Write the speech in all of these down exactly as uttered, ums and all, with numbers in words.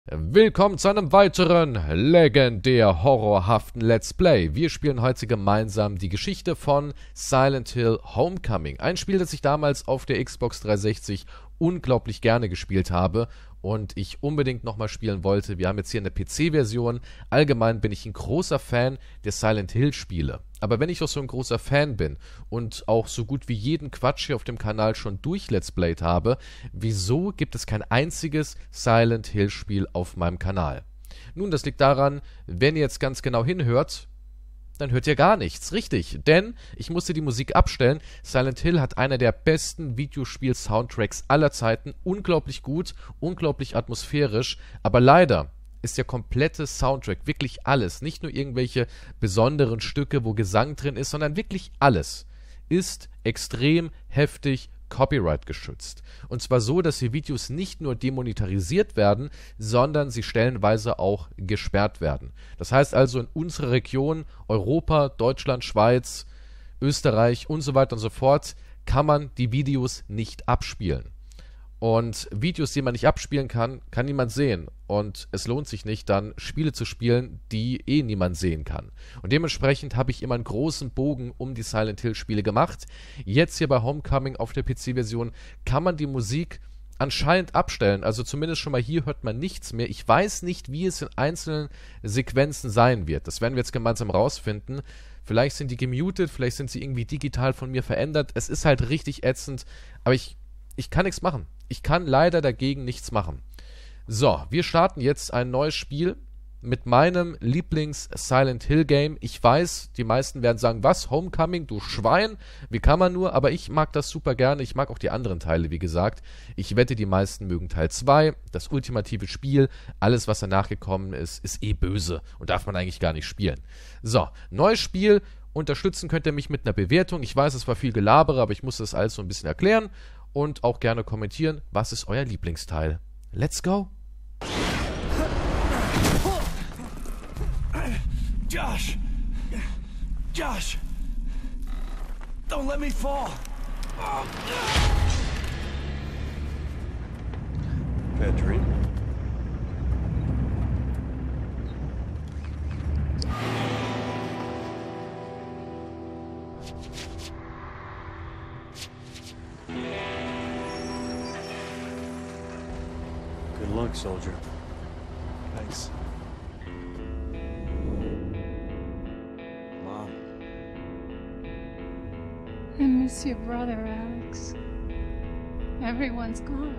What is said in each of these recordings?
Willkommen zu einem weiteren legendär horrorhaften Let's Play. Wir spielen heute gemeinsam die Geschichte von Silent Hill Homecoming. Ein Spiel, das ich damals auf der Xbox dreihundertsechzig unglaublich gerne gespielt habe und ich unbedingt nochmal spielen wollte. Wir haben jetzt hier eine P C-Version. Allgemein bin ich ein großer Fan der Silent Hill-Spiele. Aber wenn ich doch so ein großer Fan bin und auch so gut wie jeden Quatsch hier auf dem Kanal schon durch Let's Played habe, wieso gibt es kein einziges Silent Hill-Spiel auf meinem Kanal? Nun, das liegt daran, wenn ihr jetzt ganz genau hinhört, dann hört ihr gar nichts. Richtig, denn ich musste die Musik abstellen. Silent Hill hat einer der besten Videospiel-Soundtracks aller Zeiten. Unglaublich gut, unglaublich atmosphärisch, aber leider ist der komplette Soundtrack, wirklich alles, nicht nur irgendwelche besonderen Stücke, wo Gesang drin ist, sondern wirklich alles, ist extrem heftig Copyright geschützt. Und zwar so, dass die Videos nicht nur demonetarisiert werden, sondern sie stellenweise auch gesperrt werden. Das heißt also, in unserer Region, Europa, Deutschland, Schweiz, Österreich und so weiter und so fort, kann man die Videos nicht abspielen. Und Videos, die man nicht abspielen kann, kann niemand sehen. Und es lohnt sich nicht, dann Spiele zu spielen, die eh niemand sehen kann. Und dementsprechend habe ich immer einen großen Bogen um die Silent Hill Spiele gemacht. Jetzt hier bei Homecoming auf der P C-Version kann man die Musik anscheinend abstellen. Also zumindest schon mal hier hört man nichts mehr. Ich weiß nicht, wie es in einzelnen Sequenzen sein wird. Das werden wir jetzt gemeinsam rausfinden. Vielleicht sind die gemutet, vielleicht sind sie irgendwie digital von mir verändert. Es ist halt richtig ätzend, aber ich, ich kann nichts machen. Ich kann leider dagegen nichts machen. So, wir starten jetzt ein neues Spiel mit meinem Lieblings-Silent Hill-Game. Ich weiß, die meisten werden sagen, was, Homecoming, du Schwein? Wie kann man nur? Aber ich mag das super gerne. Ich mag auch die anderen Teile, wie gesagt. Ich wette, die meisten mögen Teil zwei, das ultimative Spiel. Alles, was danach gekommen ist, ist eh böse und darf man eigentlich gar nicht spielen. So, neues Spiel. Unterstützen könnt ihr mich mit einer Bewertung. Ich weiß, es war viel Gelabere, aber ich muss das alles so ein bisschen erklären. Und auch gerne kommentieren, was ist euer Lieblingsteil. Let's go! Josh! Josh! Don't let me fall! Bad dream? Good luck, soldier. Thanks. Mom. I miss your brother, Alex. Everyone's gone.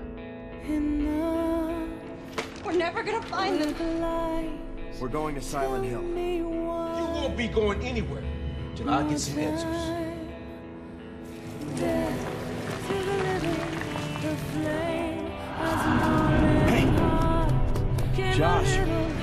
We're never gonna find them. We're going to Silent Hill. You won't be going anywhere till I get some answers. Hey! Josh!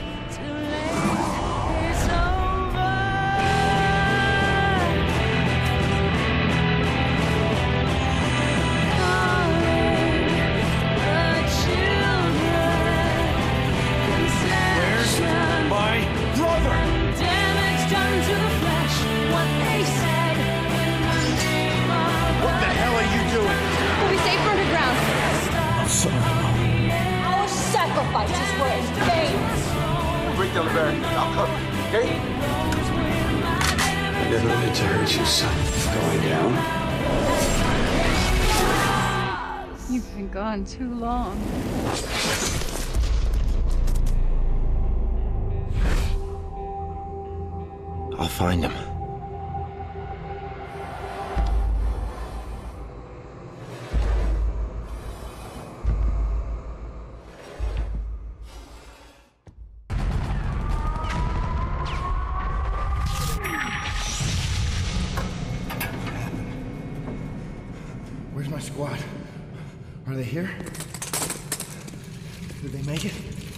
Sacrifices were in vain. Break down the barricade. I'll cover you, okay? I never meant to hurt you, son. Going down? You've been gone too long. I'll find him. Where's my squad? Are they here? Did they make it?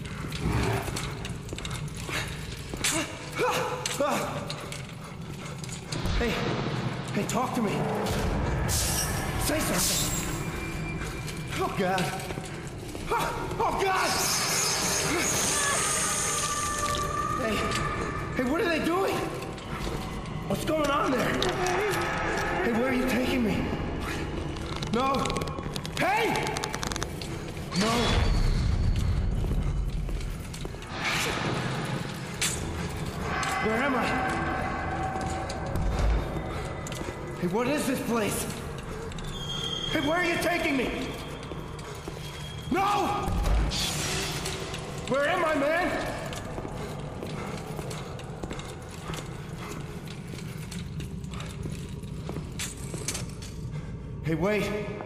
Hey, hey, talk to me. Say something. Oh, God. Oh, God! Hey, hey, what are they doing? What's going on there? Hey, where are you taking me? No! Hey! No! Where am I? Hey, what is this place? Hey, where are you taking me? No! Where am I, man? Hey, wait.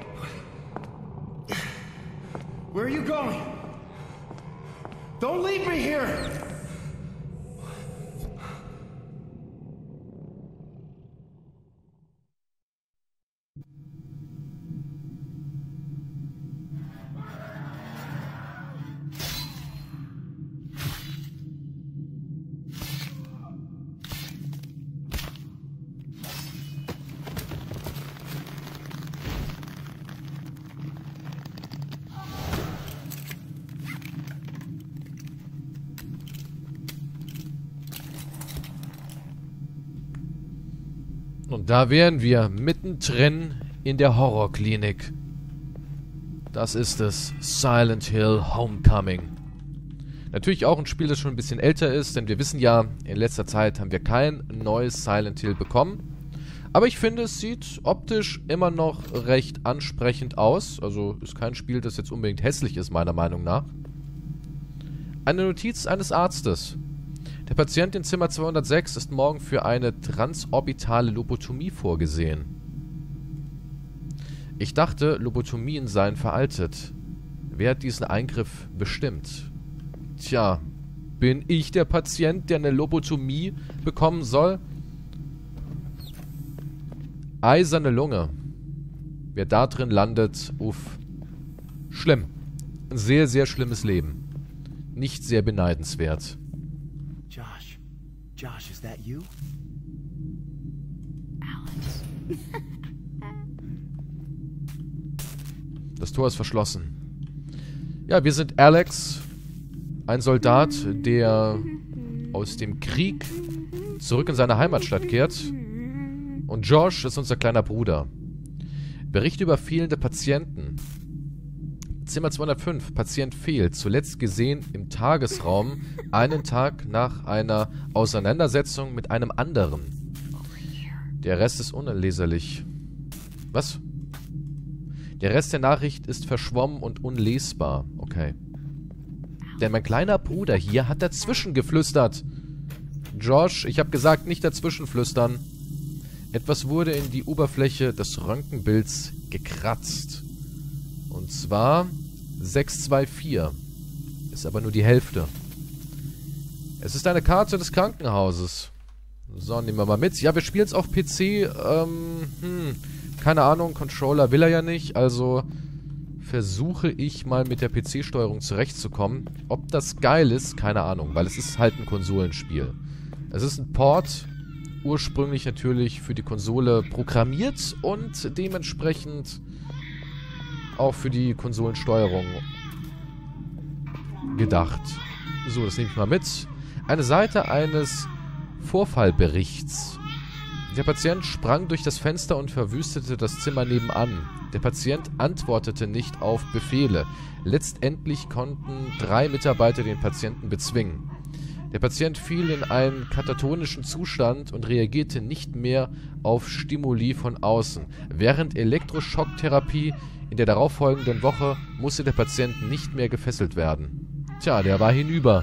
Where are you going? Don't leave me here! Und da wären wir mittendrin in der Horrorklinik. Das ist es. Silent Hill Homecoming. Natürlich auch ein Spiel, das schon ein bisschen älter ist, denn wir wissen ja, in letzter Zeit haben wir kein neues Silent Hill bekommen. Aber ich finde, es sieht optisch immer noch recht ansprechend aus. Also ist kein Spiel, das jetzt unbedingt hässlich ist, meiner Meinung nach. Eine Notiz eines Arztes. Der Patient in Zimmer zweihundertsechs ist morgen für eine transorbitale Lobotomie vorgesehen. Ich dachte, Lobotomien seien veraltet. Wer hat diesen Eingriff bestimmt? Tja, bin ich der Patient, der eine Lobotomie bekommen soll? Eiserne Lunge. Wer da drin landet, uff. Schlimm. Ein sehr, sehr schlimmes Leben. Nicht sehr beneidenswert. Josh. Josh, is that you? Alex. Das Tor ist verschlossen. Ja, wir sind Alex, ein Soldat, der aus dem Krieg zurück in seine Heimatstadt kehrt. Und Josh ist unser kleiner Bruder. Bericht über fehlende Patienten. Zimmer zweihundertfünf. Patient fehlt. Zuletzt gesehen im Tagesraum einen Tag nach einer Auseinandersetzung mit einem anderen. Der Rest ist unleserlich. Was? Der Rest der Nachricht ist verschwommen und unlesbar. Okay. Denn mein kleiner Bruder hier hat dazwischen geflüstert. Josh, ich habe gesagt, nicht dazwischen flüstern. Etwas wurde in die Oberfläche des Röntgenbilds gekratzt. Und zwar sechs zwei vier. Ist aber nur die Hälfte. Es ist eine Karte des Krankenhauses. So, nehmen wir mal mit. Ja, wir spielen es auf P C. Ähm, hm, keine Ahnung, Controller will er ja nicht. Also versuche ich mal mit der P C-Steuerung zurechtzukommen. Ob das geil ist, keine Ahnung. Weil es ist halt ein Konsolenspiel. Es ist ein Port. Ursprünglich natürlich für die Konsole programmiert. Und dementsprechend auch für die Konsolensteuerung gedacht. So, das nehme ich mal mit. Eine Seite eines Vorfallberichts. Der Patient sprang durch das Fenster und verwüstete das Zimmer nebenan. Der Patient antwortete nicht auf Befehle. Letztendlich konnten drei Mitarbeiter den Patienten bezwingen. Der Patient fiel in einen katatonischen Zustand und reagierte nicht mehr auf Stimuli von außen. Während Elektroschocktherapie in der darauffolgenden Woche musste der Patient nicht mehr gefesselt werden. Tja, der war hinüber.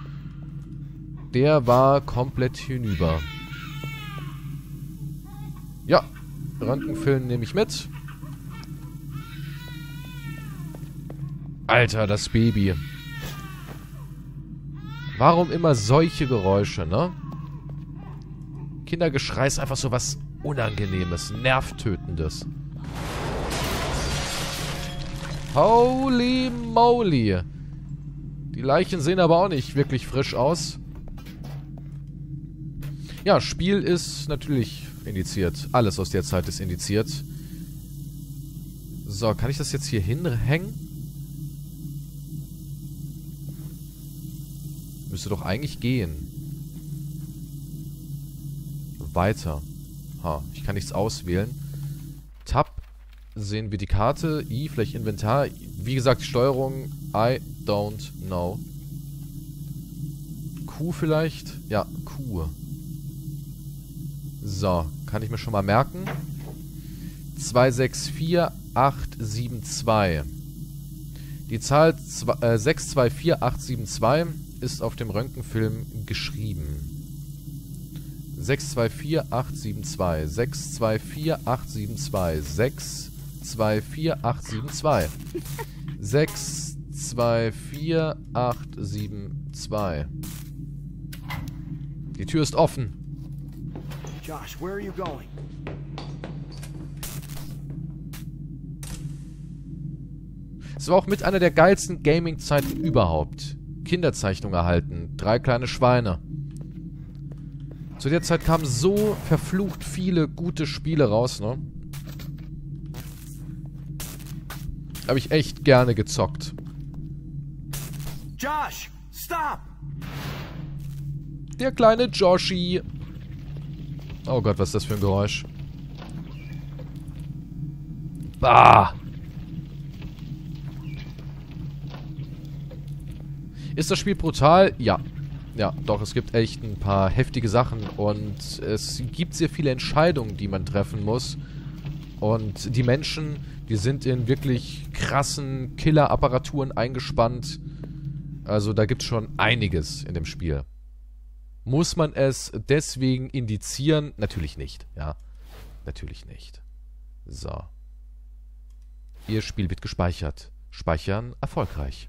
Der war komplett hinüber. Ja, Röntgenfilm nehme ich mit. Alter, das Baby. Warum immer solche Geräusche, ne? Kindergeschrei ist einfach so was Unangenehmes, Nervtötendes. Holy moly. Die Leichen sehen aber auch nicht wirklich frisch aus. Ja, Spiel ist natürlich indiziert. Alles aus der Zeit ist indiziert. So, kann ich das jetzt hier hinhängen? Müsste doch eigentlich gehen. Weiter. Ha, ich kann nichts auswählen. Tab sehen wir die Karte. I, vielleicht Inventar. Wie gesagt, Steuerung. I don't know. Q vielleicht? Ja, Q. So, kann ich mir schon mal merken. zwei sechs vier acht sieben zwei. Die Zahl äh, sechs zwei vier acht sieben zwei ist auf dem Röntgenfilm geschrieben. sechs zwei vier acht sieben zwei. sechs zwei vier acht sieben zwei. sechs zwei vier acht sieben zwei. sechs zwei vier acht sieben zwei. Die Tür ist offen. Josh, where are you going? Es war auch mit einer der geilsten Gaming-Zeiten überhaupt. Kinderzeichnung erhalten. Drei kleine Schweine. Zu der Zeit kamen so verflucht viele gute Spiele raus, ne? Habe ich echt gerne gezockt. Josh, stop! Der kleine Joshi. Oh Gott, was ist das für ein Geräusch? Bah! Ist das Spiel brutal? Ja. Ja, doch, es gibt echt ein paar heftige Sachen und es gibt sehr viele Entscheidungen, die man treffen muss. Und die Menschen, die sind in wirklich krassen Killer-Apparaturen eingespannt. Also da gibt es schon einiges in dem Spiel. Muss man es deswegen indizieren? Natürlich nicht, ja. Natürlich nicht. So. Ihr Spiel wird gespeichert. Speichern erfolgreich.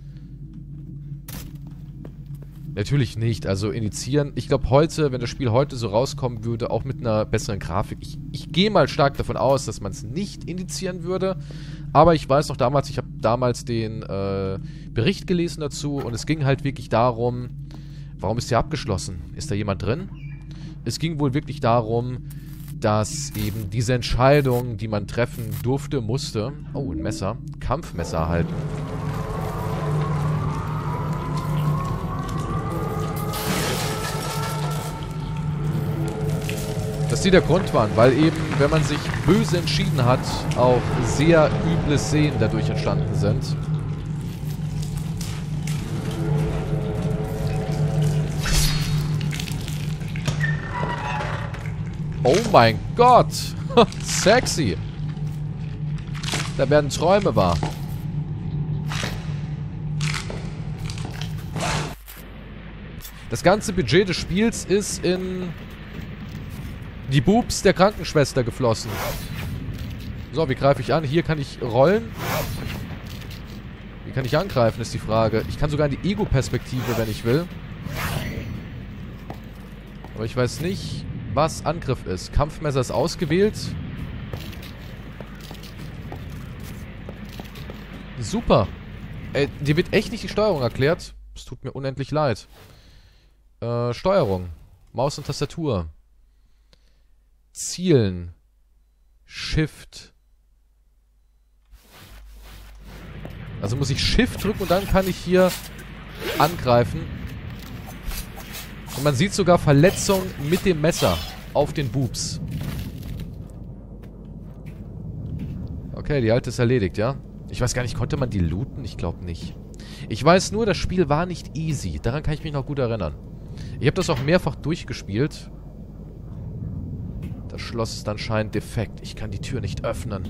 Natürlich nicht, also indizieren. Ich glaube heute, wenn das Spiel heute so rauskommen würde, auch mit einer besseren Grafik. Ich, ich gehe mal stark davon aus, dass man es nicht indizieren würde. Aber ich weiß noch damals, ich habe damals den äh, Bericht gelesen dazu und es ging halt wirklich darum, warum ist der abgeschlossen? Ist da jemand drin? Es ging wohl wirklich darum, dass eben diese Entscheidung, die man treffen durfte, musste, oh, ein Messer, Kampfmesser erhalten. Dass die der Grund waren, weil eben, wenn man sich böse entschieden hat, auch sehr üble Szenen dadurch entstanden sind. Oh mein Gott! Sexy! Da werden Träume wahr. Das ganze Budget des Spiels ist in die Boobs der Krankenschwester geflossen. So, wie greife ich an? Hier kann ich rollen. Wie kann ich angreifen, ist die Frage. Ich kann sogar in die Ego-Perspektive, wenn ich will. Aber ich weiß nicht, was Angriff ist. Kampfmesser ist ausgewählt. Super. Ey, dir wird echt nicht die Steuerung erklärt. Es tut mir unendlich leid. Äh, Steuerung. Maus und Tastatur. Zielen. Shift. Also muss ich Shift drücken und dann kann ich hier angreifen. Und man sieht sogar Verletzung mit dem Messer auf den Boobs. Okay, die alte ist erledigt, ja? Ich weiß gar nicht, konnte man die looten? Ich glaube nicht. Ich weiß nur, das Spiel war nicht easy. Daran kann ich mich noch gut erinnern. Ich habe das auch mehrfach durchgespielt. Das Schloss ist anscheinend defekt. Ich kann die Tür nicht öffnen.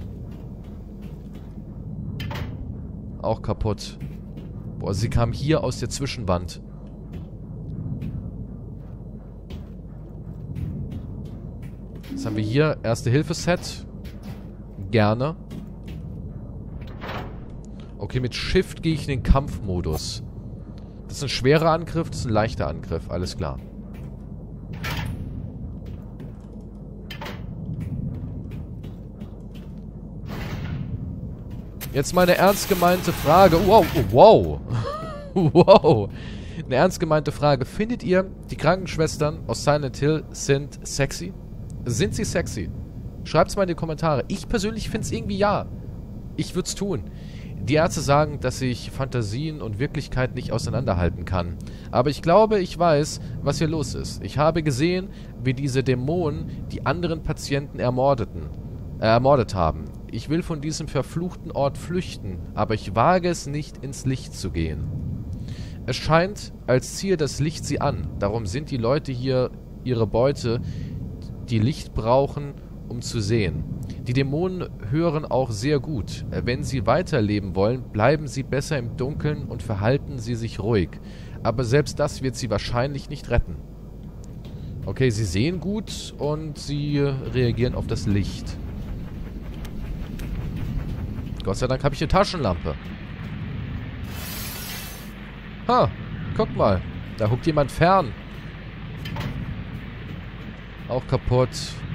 Auch kaputt. Boah, sie kam hier aus der Zwischenwand. Was haben wir hier? Erste-Hilfe-Set. Gerne. Okay, mit Shift gehe ich in den Kampfmodus. Das ist ein schwerer Angriff, das ist ein leichter Angriff. Alles klar. Jetzt mal eine ernst gemeinte Frage. Wow, wow. Wow. Eine ernst gemeinte Frage. Findet ihr, die Krankenschwestern aus Silent Hill sind sexy? Sind sie sexy? Schreibt es mal in die Kommentare. Ich persönlich finde es irgendwie ja. Ich würde es tun. Die Ärzte sagen, dass ich Fantasien und Wirklichkeit nicht auseinanderhalten kann. Aber ich glaube, ich weiß, was hier los ist. Ich habe gesehen, wie diese Dämonen die anderen Patienten ermordeten, äh, ermordet haben. Ich will von diesem verfluchten Ort flüchten, aber ich wage es nicht, ins Licht zu gehen. Es scheint, als ziehe das Licht sie an. Darum sind die Leute hier ihre Beute, die Licht brauchen, um zu sehen. Die Dämonen hören auch sehr gut. Wenn sie weiterleben wollen, bleiben sie besser im Dunkeln und verhalten sie sich ruhig. Aber selbst das wird sie wahrscheinlich nicht retten. Okay, sie sehen gut und sie reagieren auf das Licht. Gott sei Dank habe ich eine Taschenlampe. Ha, guck mal. Da guckt jemand fern. Auch kaputt.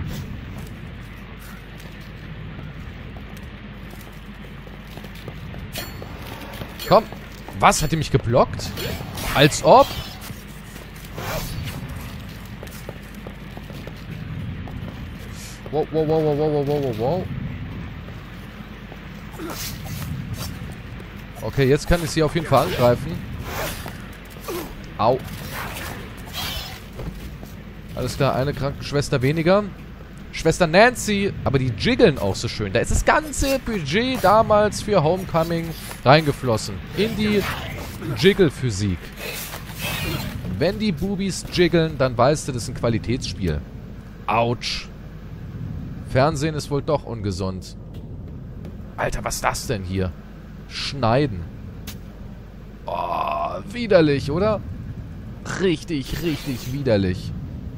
Komm. Was? Hat die mich geblockt? Als ob? Wow, wow, wow, wow, wow, wow, wow, wow. Okay, jetzt kann ich sie auf jeden Fall angreifen. Au. Alles klar, eine Krankenschwester weniger. Schwester Nancy, aber die jiggeln auch so schön. Da ist das ganze Budget damals für Homecoming reingeflossen. In die Jiggle-Physik. Wenn die Bubis jiggeln, dann weißt du, das ist ein Qualitätsspiel. Autsch. Fernsehen ist wohl doch ungesund. Alter, was ist das denn hier? Schneiden. Oh, widerlich, oder? Richtig, richtig widerlich.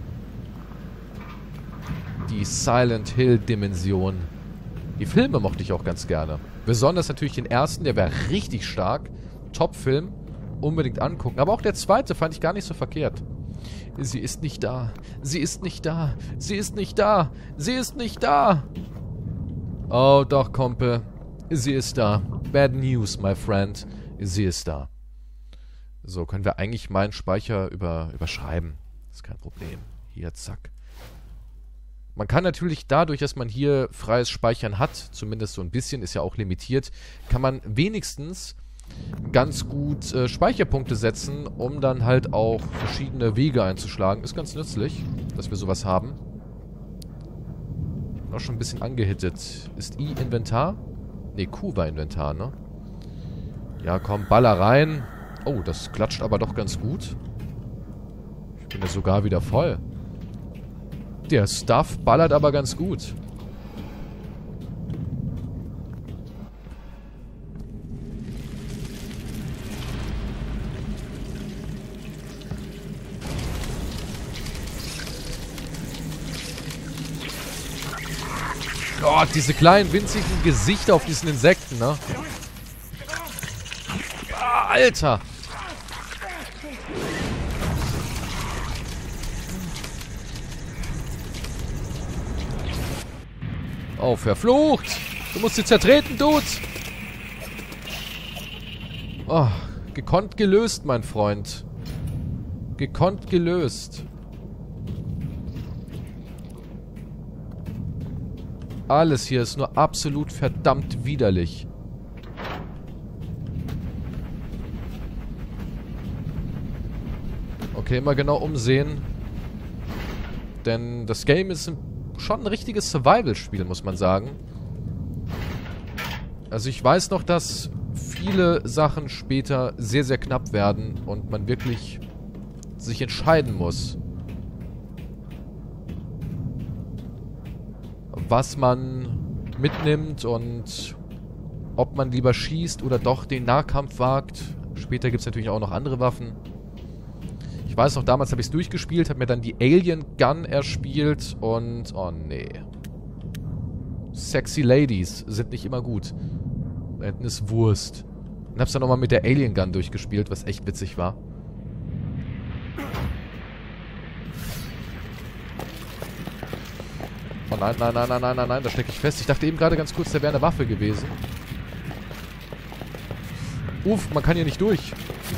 Die Silent Hill-Dimension. Die Filme mochte ich auch ganz gerne. Besonders natürlich den ersten, der war richtig stark. Top-Film. Unbedingt angucken. Aber auch der zweite fand ich gar nicht so verkehrt. Sie ist nicht da. Sie ist nicht da. Sie ist nicht da. Sie ist nicht da. Oh, doch, Kumpel. Sie ist da. Bad news, my friend. Sie ist da. So, können wir eigentlich meinen Speicher über, überschreiben. Ist kein Problem. Hier, zack. Man kann natürlich dadurch, dass man hier freies Speichern hat, zumindest so ein bisschen, ist ja auch limitiert, kann man wenigstens ganz gut äh, Speicherpunkte setzen, um dann halt auch verschiedene Wege einzuschlagen. Ist ganz nützlich, dass wir sowas haben. Auch schon ein bisschen angehittet. Ist I Inventar? Ne, Q war Inventar, ne? Ja, komm, baller rein. Oh, das klatscht aber doch ganz gut. Ich bin ja sogar wieder voll. Der Stuff ballert aber ganz gut. Gott, diese kleinen winzigen Gesichter auf diesen Insekten, ne? Ah, Alter! Oh, verflucht! Du musst sie zertreten, Dude! Oh, gekonnt gelöst, mein Freund. Gekonnt gelöst. Alles hier ist nur absolut verdammt widerlich. Okay, immer genau umsehen. Denn das Game ist schon ein richtiges Survival-Spiel, muss man sagen. Also ich weiß noch, dass viele Sachen später sehr, sehr knapp werden und man wirklich sich entscheiden muss, was man mitnimmt und ob man lieber schießt oder doch den Nahkampf wagt. Später gibt es natürlich auch noch andere Waffen. Ich weiß noch, damals habe ich es durchgespielt, habe mir dann die Alien Gun erspielt und... oh nee. Sexy Ladies sind nicht immer gut. Da hinten ist Wurst. Und hab's dann nochmal mit der Alien Gun durchgespielt, was echt witzig war. Oh nein, nein, nein, nein, nein, nein, nein, da stecke ich fest. Ich dachte eben gerade ganz kurz, da wäre eine Waffe gewesen. Uff, man kann hier nicht durch.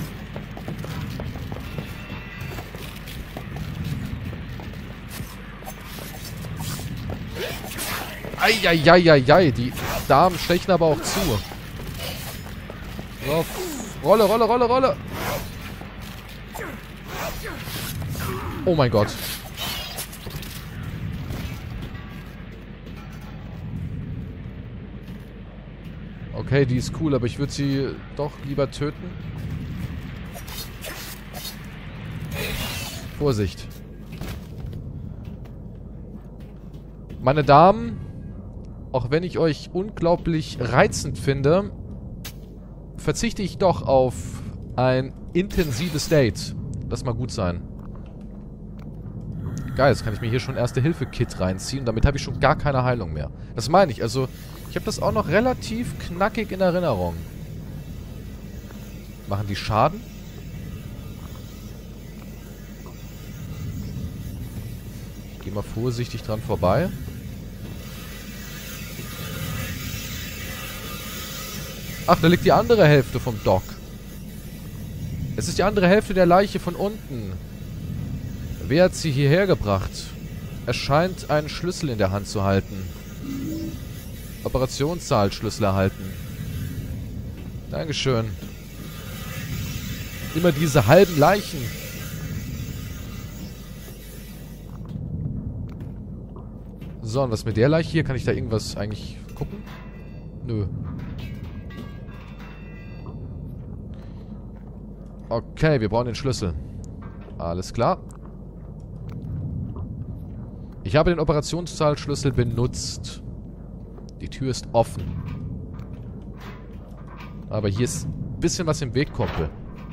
Eieieiei, die Damen stechen aber auch zu. So, Rolle, Rolle, Rolle, Rolle. Oh mein Gott. Okay, die ist cool, aber ich würde sie doch lieber töten. Meine Damen, auch wenn ich euch unglaublich reizend finde, verzichte ich doch auf ein intensives Date. Lass mal gut sein. Geil, jetzt kann ich mir hier schon Erste-Hilfe-Kit reinziehen. Damit habe ich schon gar keine Heilung mehr. Das meine ich. Also, ich habe das auch noch relativ knackig in Erinnerung. Machen die Schaden? Ich gehe mal vorsichtig dran vorbei. Ach, da liegt die andere Hälfte vom Dock. Es ist die andere Hälfte der Leiche von unten. Wer hat sie hierher gebracht? Er scheint einen Schlüssel in der Hand zu halten. Operationssaalschlüssel erhalten. Dankeschön. Immer diese halben Leichen. So, und was mit der Leiche hier? Kann ich da irgendwas eigentlich gucken? Nö. Okay, wir brauchen den Schlüssel. Alles klar. Ich habe den Operationssaalschlüssel benutzt. Die Tür ist offen. Aber hier ist ein bisschen was im Weg, Kumpel.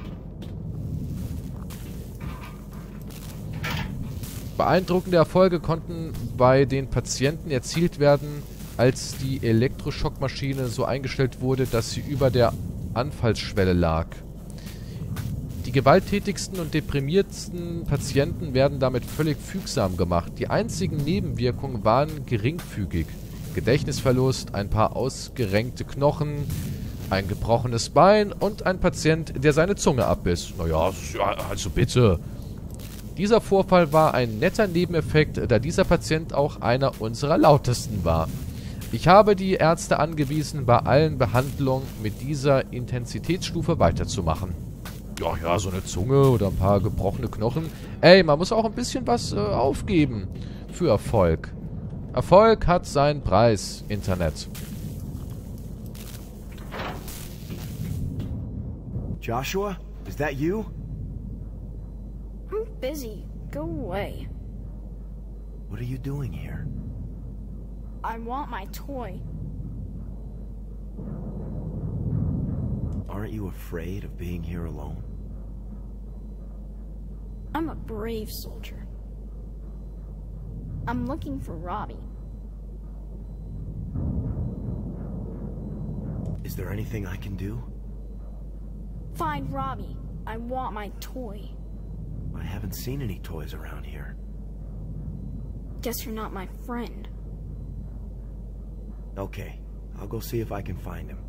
Beeindruckende Erfolge konnten bei den Patienten erzielt werden, als die Elektroschockmaschine so eingestellt wurde, dass sie über der Anfallsschwelle lag. Die gewalttätigsten und deprimiertsten Patienten werden damit völlig fügsam gemacht. Die einzigen Nebenwirkungen waren geringfügig. Gedächtnisverlust, ein paar ausgerenkte Knochen, ein gebrochenes Bein und ein Patient, der seine Zunge abbiss. Naja, also bitte. Dieser Vorfall war ein netter Nebeneffekt, da dieser Patient auch einer unserer lautesten war. Ich habe die Ärzte angewiesen, bei allen Behandlungen mit dieser Intensitätsstufe weiterzumachen. Ja, ja, so eine Zunge oder ein paar gebrochene Knochen. Ey, man muss auch ein bisschen was äh, aufgeben für Erfolg. Erfolg hat seinen Preis, Internet. Joshua, is that you? I'm busy. Go away. What are you doing here? I want my toy. Aren't you afraid of being here alone? I'm a brave soldier. I'm looking for Robbie. Is there anything I can do? Find Robbie. I want my toy. I haven't seen any toys around here. Guess you're not my friend. Okay, I'll go see if I can find him.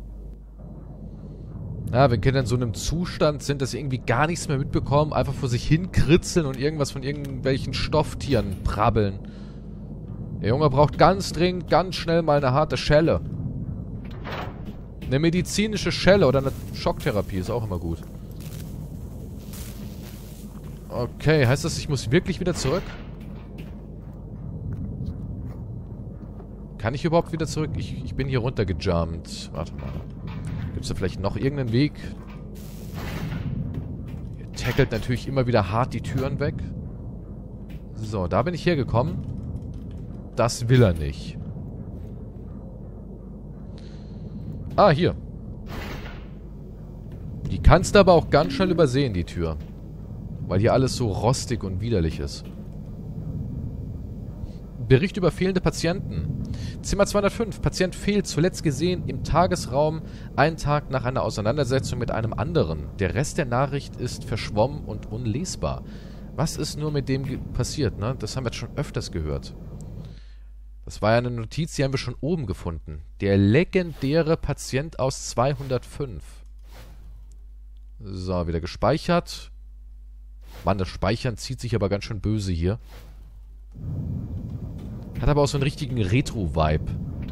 Ja, wenn Kinder in so einem Zustand sind, dass sie irgendwie gar nichts mehr mitbekommen, einfach vor sich hin kritzeln und irgendwas von irgendwelchen Stofftieren brabbeln. Der Junge braucht ganz dringend, ganz schnell mal eine harte Schelle. Eine medizinische Schelle oder eine Schocktherapie ist auch immer gut. Okay, heißt das, ich muss wirklich wieder zurück? Kann ich überhaupt wieder zurück? Ich, ich bin hier runtergejumpt. Warte mal. Gibt es da vielleicht noch irgendeinen Weg? Ihr tackelt natürlich immer wieder hart die Türen weg. So, da bin ich hergekommen. Das will er nicht. Ah, hier. Die kannst du aber auch ganz schnell übersehen, die Tür. Weil hier alles so rostig und widerlich ist. Bericht über fehlende Patienten. Zimmer zweihundertfünf. Patient fehlt, zuletzt gesehen im Tagesraum, einen Tag nach einer Auseinandersetzung mit einem anderen. Der Rest der Nachricht ist verschwommen und unlesbar. Was ist nur mit dem passiert, ne? Das haben wir jetzt schon öfters gehört. Das war ja eine Notiz, die haben wir schon oben gefunden. Der legendäre Patient aus zweihundertfünf. So, wieder gespeichert. Mann, das Speichern zieht sich aber ganz schön böse hier. Hat aber auch so einen richtigen Retro-Vibe.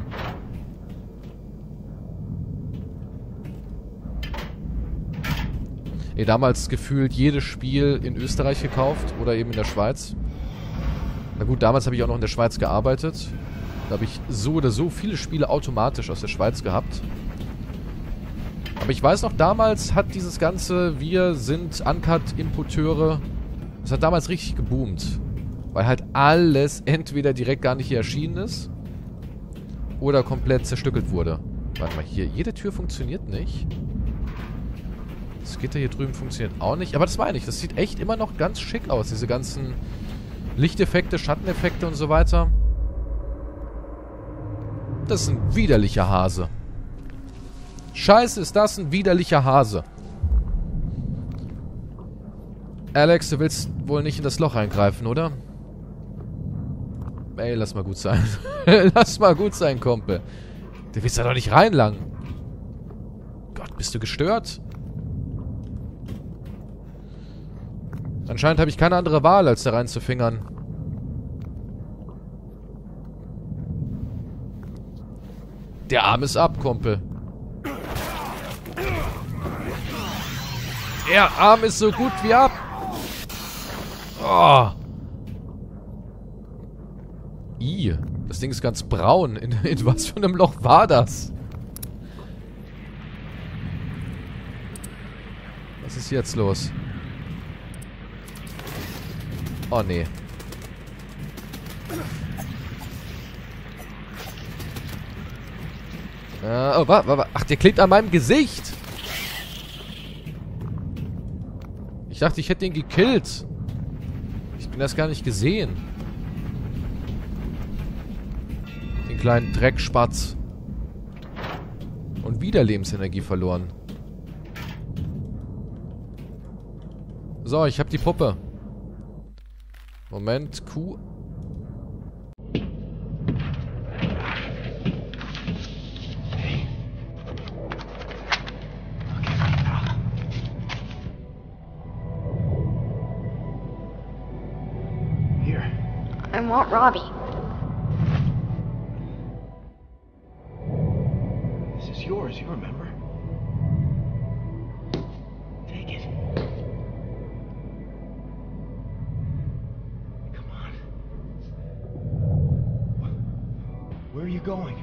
Ey, damals gefühlt jedes Spiel in Österreich gekauft oder eben in der Schweiz. Na gut, damals habe ich auch noch in der Schweiz gearbeitet. Da habe ich so oder so viele Spiele automatisch aus der Schweiz gehabt. Aber ich weiß noch, damals hat dieses ganze Wir sind Uncut-Importeure, das hat damals richtig geboomt. Weil halt alles entweder direkt gar nicht hier erschienen ist oder komplett zerstückelt wurde. Warte mal, hier, jede Tür funktioniert nicht. Das Gitter hier drüben funktioniert auch nicht. Aber das meine ich, das sieht echt immer noch ganz schick aus. Diese ganzen Lichteffekte, Schatteneffekte und so weiter. Das ist ein widerlicher Hase. Scheiße, ist das ein widerlicher Hase. Alex, du willst wohl nicht in das Loch eingreifen, oder? Ey, lass mal gut sein. Lass mal gut sein, Kumpel. Du willst da doch nicht reinlangen. Gott, bist du gestört? Anscheinend habe ich keine andere Wahl, als da reinzufingern. Der Arm ist ab, Kumpel. Der Arm ist so gut wie ab. Oh. I, das Ding ist ganz braun. In, in was für einem Loch war das? Was ist jetzt los? Oh, nee. Äh, oh, wa, wa, wa. Ach, der klebt an meinem Gesicht. Ich dachte, ich hätte ihn gekillt. Ich bin das gar nicht gesehen. Den kleinen Dreckspatz. Und wieder Lebensenergie verloren. So, ich habe die Puppe. Moment, Q. I want Robbie. This is yours, you remember? Take it. Come on. Where are you going?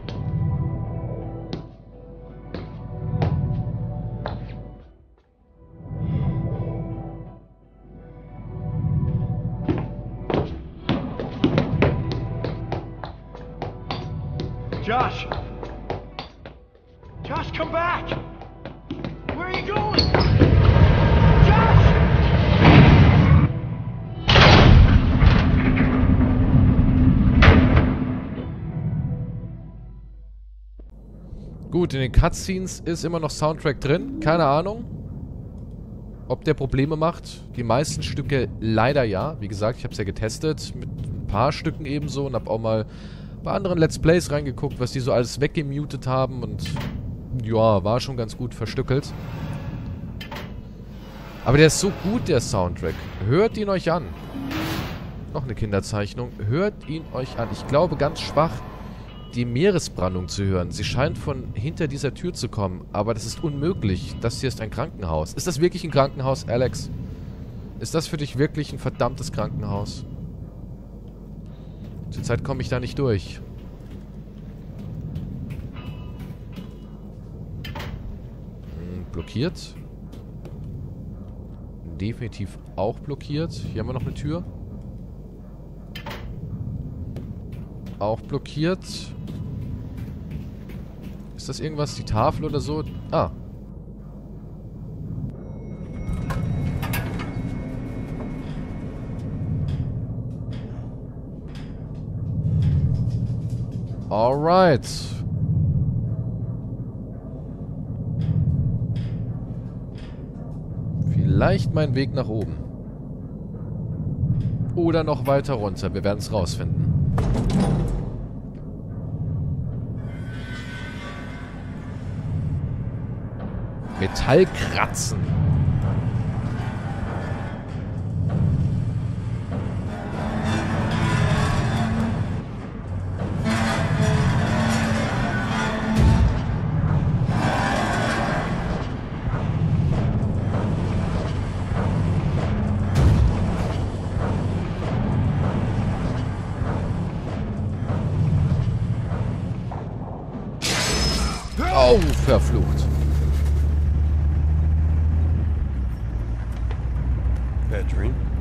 Josh! Josh, come back! Where are you going? Josh! Gut, in den Cutscenes ist immer noch Soundtrack drin. Keine Ahnung, ob der Probleme macht. Die meisten Stücke leider ja. Wie gesagt, ich habe es ja getestet. Mit ein paar Stücken ebenso. Und habe auch mal bei anderen Let's Plays reingeguckt, was die so alles weggemutet haben. Und ja, war schon ganz gut verstückelt. Aber der ist so gut, der Soundtrack. Hört ihn euch an. Noch eine Kinderzeichnung. Hört ihn euch an. Ich glaube, ganz schwach die Meeresbrandung zu hören. Sie scheint von hinter dieser Tür zu kommen. Aber das ist unmöglich. Das hier ist ein Krankenhaus. Ist das wirklich ein Krankenhaus, Alex? Ist das für dich wirklich ein verdammtes Krankenhaus? Zurzeit komme ich da nicht durch. Hm, blockiert. Definitiv auch blockiert. Hier haben wir noch eine Tür. Auch blockiert. Ist das irgendwas? Die Tafel oder so? Ah. Alright. Vielleicht mein Weg nach oben. Oder noch weiter runter. Wir werden es rausfinden. Metallkratzen. Oh, verflucht. Bad dream?